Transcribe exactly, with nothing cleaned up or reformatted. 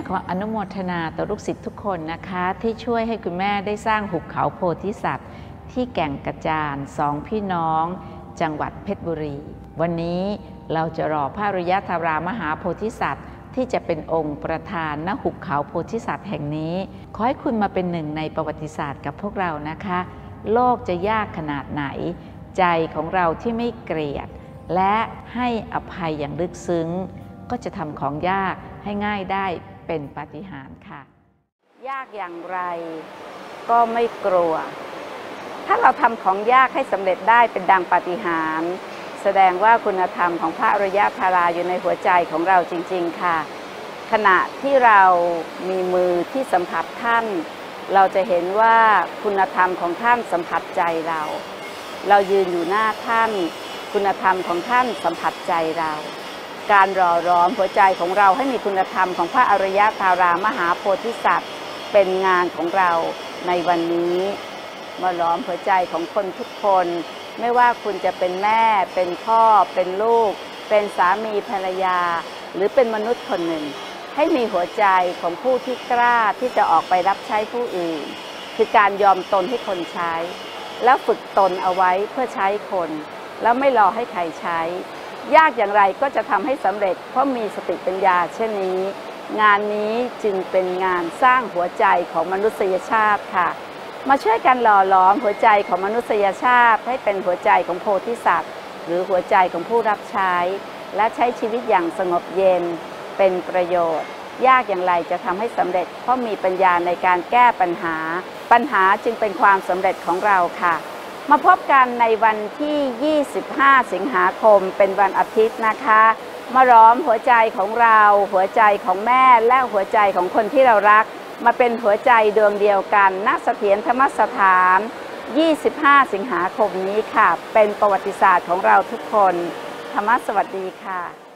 ขออนุโมทนาต่อลูกศิษย์ทุกคนนะคะที่ช่วยให้คุณแม่ได้สร้างหุบเขาโพธิสัตว์ที่แก่งกระจานสองพี่น้องจังหวัดเพชรบุรีวันนี้เราจะรอพระอริยธารามหาโพธิสัตว์ที่จะเป็นองค์ประธานณหุบเขาโพธิสัตว์แห่งนี้ขอให้คุณมาเป็นหนึ่งในประวัติศาสตร์กับพวกเรานะคะโลกจะยากขนาดไหนใจของเราที่ไม่เกลียดและให้อภัยอย่างลึกซึ้งก็จะทำของยากให้ง่ายได้เป็นปาฏิหาริย์ค่ะยากอย่างไรก็ไม่กลัวถ้าเราทำของยากให้สำเร็จได้เป็นดังปาฏิหาริย์แสดงว่าคุณธรรมของพระอริยธาราอยู่ในหัวใจของเราจริงๆค่ะขณะที่เรามีมือที่สัมผัสท่านเราจะเห็นว่าคุณธรรมของท่านสัมผัสใจเราเรายืนอยู่หน้าท่านคุณธรรมของท่านสัมผัสใจเราการหล่อหลอมหัวใจของเราให้มีคุณธรรมของพระอริยธารามหาโพธิสัตว์เป็นงานของเราในวันนี้มาหลอมหัวใจของคนทุกคนไม่ว่าคุณจะเป็นแม่เป็นพ่อเป็นลูกเป็นสามีภรรยาหรือเป็นมนุษย์คนหนึ่งให้มีหัวใจของผู้ที่กล้าที่จะออกไปรับใช้ผู้อื่นคือการยอมตนให้คนใช้แล้วฝึกตนเอาไว้เพื่อใช้คนแล้วไม่รอให้ใครใช้ยากอย่างไรก็จะทำให้สำเร็จเพราะมีสติปัญญาเช่นนี้งานนี้จึงเป็นงานสร้างหัวใจของมนุษยชาติค่ะมาช่วยกันหล่อหลอมหัวใจของมนุษยชาติให้เป็นหัวใจของโพธิสัตว์หรือหัวใจของผู้รับใช้และใช้ชีวิตอย่างสงบเย็นเป็นประโยชน์ยากอย่างไรจะทำให้สำเร็จเพราะมีปัญญาในการแก้ปัญหาปัญหาจึงเป็นความสำเร็จของเราค่ะมาพบกันในวันที่ ยี่สิบห้า สิงหาคมเป็นวันอาทิตย์นะคะมาล้อมหัวใจของเราหัวใจของแม่และหัวใจของคนที่เรารักมาเป็นหัวใจดวงเดียวกันณเสถียรธรรมสถาน ยี่สิบห้า สิงหาคมนี้ค่ะเป็นประวัติศาสตร์ของเราทุกคนธรรมะสวัสดีค่ะ